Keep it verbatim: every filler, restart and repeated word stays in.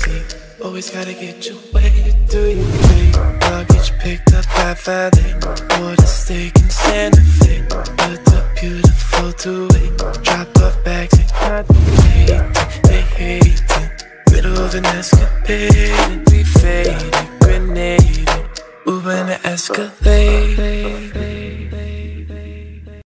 see. Always gotta get your way. Do you think I'll get you picked up by valet? Or the steak in Santa Fe? But the beautiful two-way. Drop off bags and contemplate. They hating. Middle of an escapade and we faded. Grenading. Uber in the Escalade.